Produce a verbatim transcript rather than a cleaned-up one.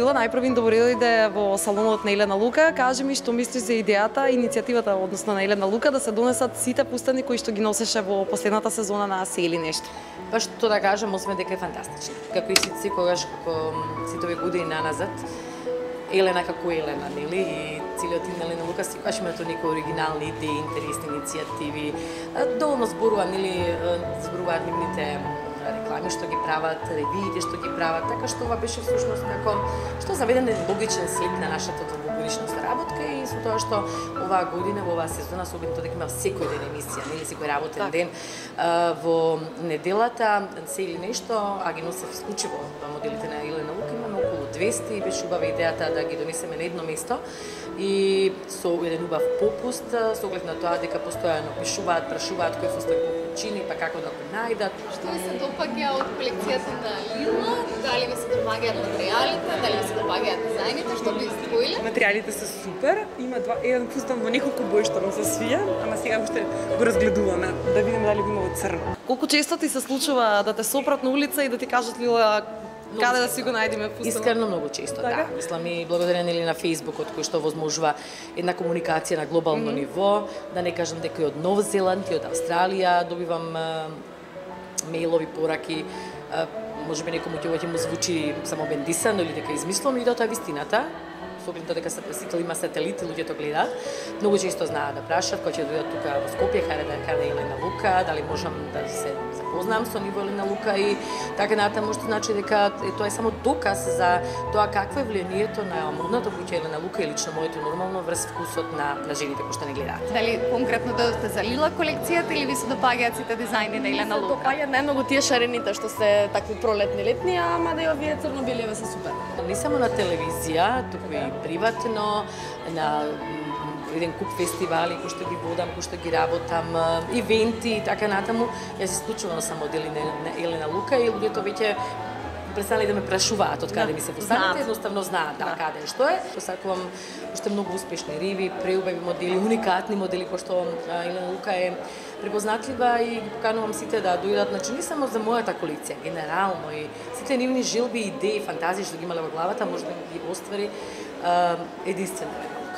Лила, најпрвин добре дојде во салонот на Елена Лука. Кажи ми што мислиш за идејата, иницијативата односно на Елена Лука да се донесат сите пустани кои што ги носеше во последната сезона на Се или нешто. Па што да кажам, освен дека е фантастична. Како и сите секогаш, како сите овие години наназад, Елена како Елена, нели? И целиот тим на Елена Лука секогаш има тоа некои оригинални идеи, интересни иницијативи. Доволно зборува, нели, зборуваат нивните реклами што ги прават, ревиите што ги прават, така што ова беше всушност како што заведен логичен след на нашата двогодишна соработка и со тоа што оваа година во оваа сезона со оглед дека има секој ден емисија, нели секој работен так. ден а, во неделата Се или нешто, а ги носе исклучиво моделите на Елена Лука, имаме околу двесте и беше убава идејата да ги донесеме на едно место и со еден убав попуст со оглед на тоа дека постојано пишуваат, прашуваат кој фустак чини, па како да го најдат. Што ви се допаѓа од колекцијата на Лила? Дали ви се допаѓаат материјалите, дали ви се допаѓаат дизајните, што би издвоиле? Материјалите се супер, има два, еден фустан во неколку бои што ми се свија, ама сега уште го разгледуваме да видиме дали го има во црно. Колку често ти се случува да те сопрат на улица и да ти кажат Лила каде да си го најдеме фустанот? Искрено многу често, така? Да. Мислам и благодарен или на Фејсбукот кој што возможува една комуникација на глобално mm -hmm. ниво, да не кажам дека и од Нов Зеланд и од Австралија добивам а, мејлови пораки, а, можеби некому ќе му звучи само бендисано или дека измислам, и тоа е вистината. Со оглед дека се пресител има сателити, луѓето гледаат. Многу често знаат да прашат кој ќе дојдат тука во Скопје, каде да каде Елена Лука, дали можам да се запознам со ниво Елена Лука и така натаму, што значи дека тоа е само доказ за тоа какво е влијанието на модната куќа Елена Лука и лично моето нормално врз вкусот на на жените кои што не гледаат. Дали конкретно дојдовте за Лила колекцијата или ви се допаѓаат сите дизајни на Елена Лука? Допаѓаат најмногу тие шарените што се такви пролетни летни, ама да и овие црно-беливе се супер. Не само на телевизија, туку и приватно, на еден куп фестивали кои што ги водам, кои што ги работам, ивенти и така натаму. Јас исклучувано сам модели на Елена Лука и луѓето веќе престанали да ме прашуваат од каде ми се фустаните, едноставно знаат да, каде што е. Посакувам уште многу успешни риви, преубави модели, уникатни модели кои што Елена Лука е препознатлива и ги поканувам сите да дојдат, значи не само за мојата колекција, генерално и сите нивни жилби, идеи, фантазии што ги имале во главата, може да ги оствари единствено.